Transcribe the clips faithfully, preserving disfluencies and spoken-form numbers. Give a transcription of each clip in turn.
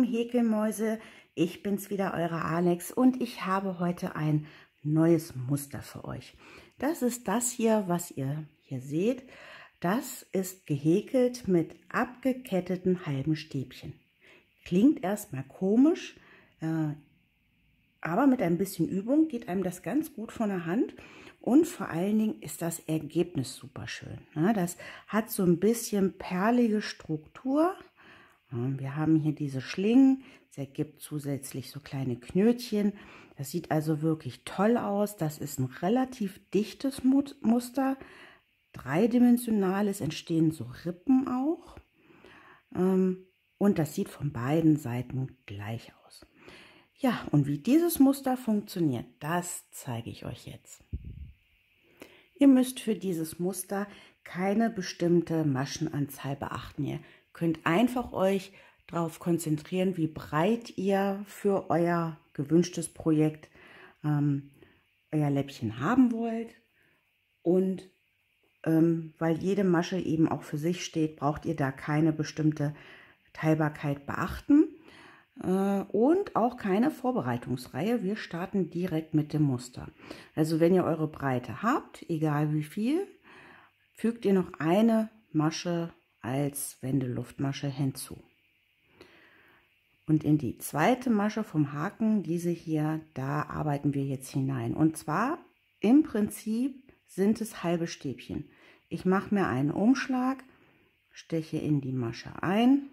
Häkelmäuse, ich bin's wieder, eure Alex, und ich habe heute ein neues Muster für euch. Das ist das hier, was ihr hier seht. Das ist gehäkelt mit abgeketteten halben Stäbchen. Klingt erstmal komisch, äh, aber mit ein bisschen Übung geht einem das ganz gut von der Hand. Und vor allen Dingen ist das Ergebnis super schön. Das hat so ein bisschen perlige Struktur. Wir haben hier diese Schlingen, es ergibt zusätzlich so kleine Knötchen. Das sieht also wirklich toll aus. Das ist ein relativ dichtes Muster, dreidimensionales, entstehen so Rippen auch. Und das sieht von beiden Seiten gleich aus. Ja, und wie dieses Muster funktioniert, das zeige ich euch jetzt. Ihr müsst für dieses Muster keine bestimmte Maschenanzahl beachten. Ihr könnt einfach euch darauf konzentrieren, wie breit ihr für euer gewünschtes Projekt ähm, euer Läppchen haben wollt. Und ähm, weil jede Masche eben auch für sich steht, braucht ihr da keine bestimmte Teilbarkeit beachten. Und auch keine Vorbereitungsreihe. Wir starten direkt mit dem Muster. Also wenn ihr eure Breite habt, egal wie viel, fügt ihr noch eine Masche als Wendeluftmasche hinzu. Und in die zweite Masche vom Haken, diese hier, da arbeiten wir jetzt hinein. Und zwar im Prinzip sind es halbe Stäbchen. Ich mache mir einen Umschlag, steche in die Masche ein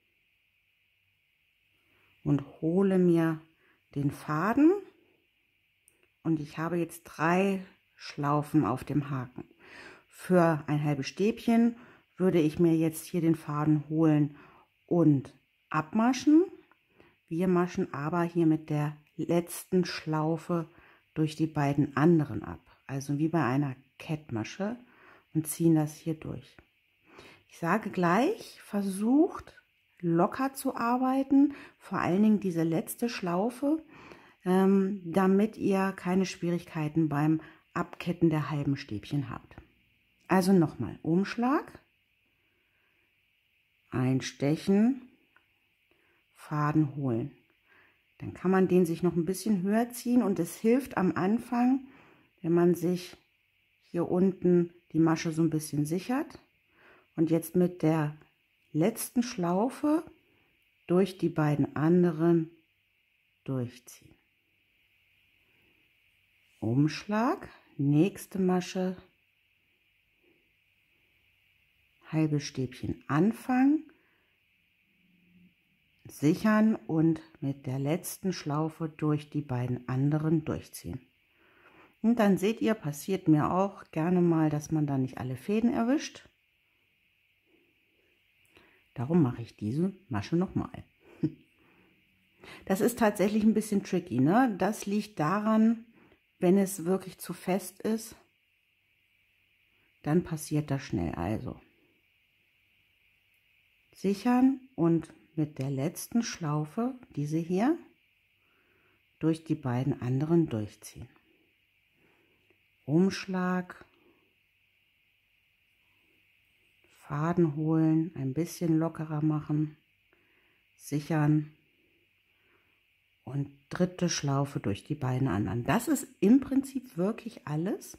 und hole mir den Faden, und ich habe jetzt drei Schlaufen auf dem Haken. Für ein halbes Stäbchen würde ich mir jetzt hier den Faden holen und abmaschen. Wir maschen aber hier mit der letzten Schlaufe durch die beiden anderen ab, also wie bei einer Kettmasche, und ziehen das hier durch. Ich sage gleich, versucht locker zu arbeiten, vor allen Dingen diese letzte Schlaufe, ähm, damit ihr keine Schwierigkeiten beim Abketten der halben Stäbchen habt. Also nochmal Umschlag, einstechen, Faden holen. Dann kann man den sich noch ein bisschen höher ziehen, und es hilft am Anfang, wenn man sich hier unten die Masche so ein bisschen sichert und jetzt mit der letzten Schlaufe durch die beiden anderen durchziehen. Umschlag, nächste Masche, halbe Stäbchen anfangen, sichern und mit der letzten Schlaufe durch die beiden anderen durchziehen. Und dann seht ihr, passiert mir auch gerne mal, dass man da nicht alle Fäden erwischt. Darum mache ich diese Masche nochmal. Das ist tatsächlich ein bisschen tricky, ne? Das liegt daran, wenn es wirklich zu fest ist, dann passiert das schnell. Also sichern und mit der letzten Schlaufe, diese hier, durch die beiden anderen durchziehen. Umschlag, Faden holen, ein bisschen lockerer machen, sichern und dritte Schlaufe durch die beiden anderen. Das ist im Prinzip wirklich alles.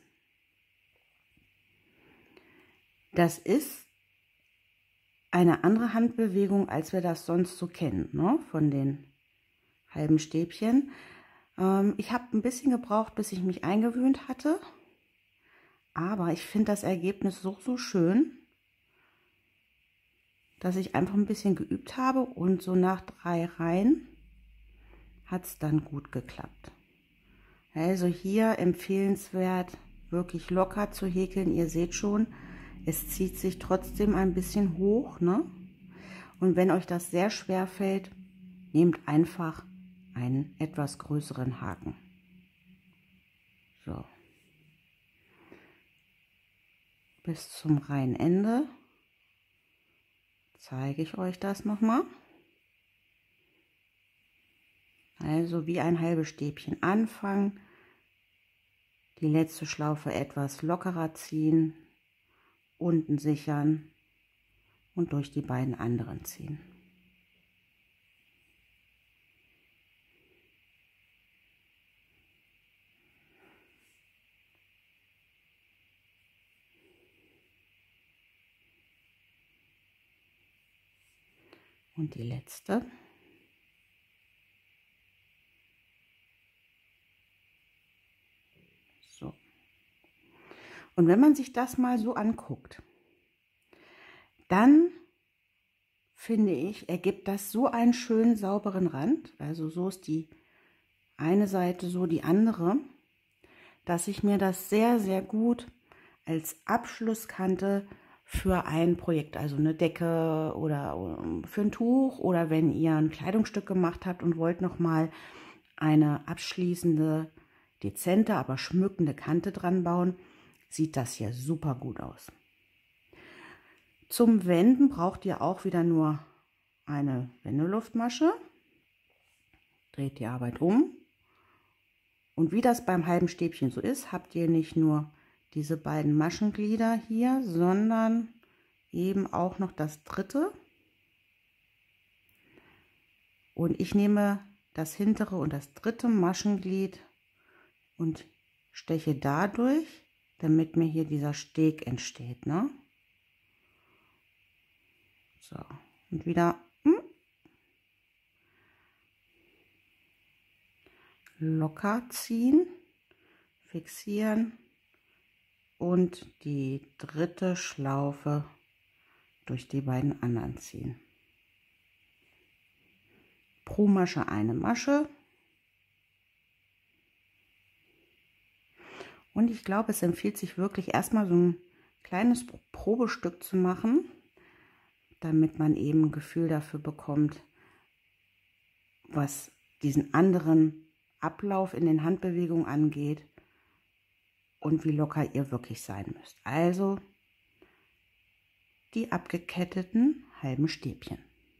Das ist eine andere Handbewegung, als wir das sonst so kennen, ne? Von den halben Stäbchen. Ähm, ich habe ein bisschen gebraucht, bis ich mich eingewöhnt hatte, aber ich finde das Ergebnis so, so schön, dass ich einfach ein bisschen geübt habe, und so nach drei Reihen hat es dann gut geklappt. Also hier empfehlenswert, wirklich locker zu häkeln. Ihr seht schon, es zieht sich trotzdem ein bisschen hoch, ne? Und wenn euch das sehr schwer fällt, nehmt einfach einen etwas größeren Haken. So. Bis zum Reihenende zeige ich euch das nochmal. Also wie ein halbes Stäbchen anfangen, die letzte Schlaufe etwas lockerer ziehen, unten sichern und durch die beiden anderen ziehen. Und die letzte. So. Und wenn man sich das mal so anguckt, dann finde ich, ergibt das so einen schönen sauberen Rand. Also so ist die eine Seite, so die andere, dass ich mir das sehr, sehr gut als Abschlusskante für ein Projekt, also eine Decke oder für ein Tuch oder wenn ihr ein Kleidungsstück gemacht habt und wollt noch mal eine abschließende, dezente, aber schmückende Kante dran bauen, sieht das hier super gut aus. Zum Wenden braucht ihr auch wieder nur eine Wendeluftmasche. Dreht die Arbeit um. Und wie das beim halben Stäbchen so ist, habt ihr nicht nur diese beiden Maschenglieder hier, sondern eben auch noch das dritte. Und ich nehme das hintere und das dritte Maschenglied und steche dadurch, damit mir hier dieser Steg entsteht, ne? So, und wieder hm, locker ziehen, fixieren und die dritte Schlaufe durch die beiden anderen ziehen. Pro Masche eine Masche. Und ich glaube, es empfiehlt sich wirklich erstmal so ein kleines Probestück zu machen, damit man eben ein Gefühl dafür bekommt, was diesen anderen Ablauf in den Handbewegungen angeht und wie locker ihr wirklich sein müsst. Also die abgeketteten halben Stäbchen.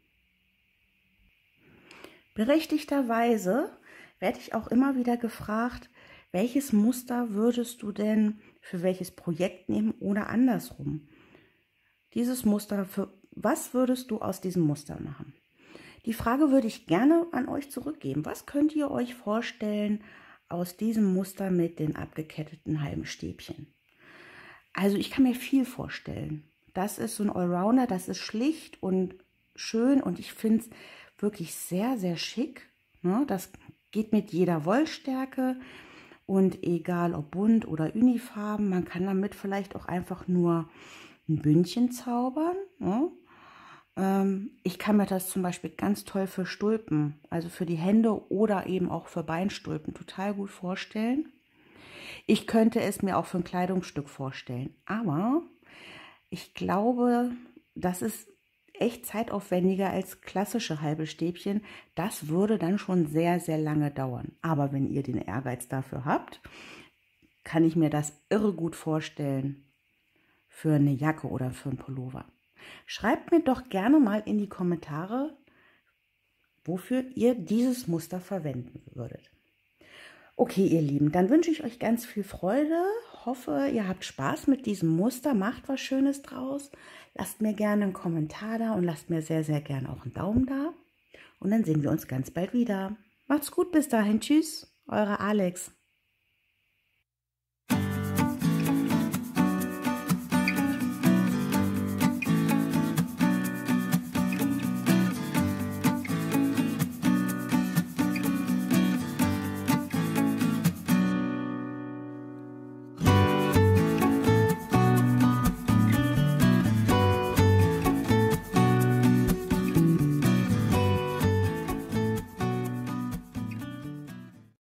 Berechtigterweise werde ich auch immer wieder gefragt, welches Muster würdest du denn für welches Projekt nehmen oder andersrum? Dieses Muster, für was würdest du aus diesem Muster machen? Die Frage würde ich gerne an euch zurückgeben. Was könnt ihr euch vorstellen aus diesem Muster mit den abgeketteten halben Stäbchen? Also ich kann mir viel vorstellen. Das ist so ein Allrounder, das ist schlicht und schön und ich finde es wirklich sehr, sehr schick. Das geht mit jeder Wollstärke und egal ob bunt oder Unifarben, man kann damit vielleicht auch einfach nur ein Bündchen zaubern. Ne? Ähm, ich kann mir das zum Beispiel ganz toll für Stulpen, also für die Hände oder eben auch für Beinstulpen total gut vorstellen. Ich könnte es mir auch für ein Kleidungsstück vorstellen, aber ich glaube, das ist echt zeitaufwendiger als klassische halbe Stäbchen. Das würde dann schon sehr, sehr lange dauern. Aber wenn ihr den Ehrgeiz dafür habt, kann ich mir das irre gut vorstellen für eine Jacke oder für einen Pullover. Schreibt mir doch gerne mal in die Kommentare, wofür ihr dieses Muster verwenden würdet. Okay, ihr Lieben, dann wünsche ich euch ganz viel Freude. Hoffe, ihr habt Spaß mit diesem Muster. Macht was Schönes draus. Lasst mir gerne einen Kommentar da und lasst mir sehr, sehr gerne auch einen Daumen da. Und dann sehen wir uns ganz bald wieder. Macht's gut, bis dahin. Tschüss, eure Alex.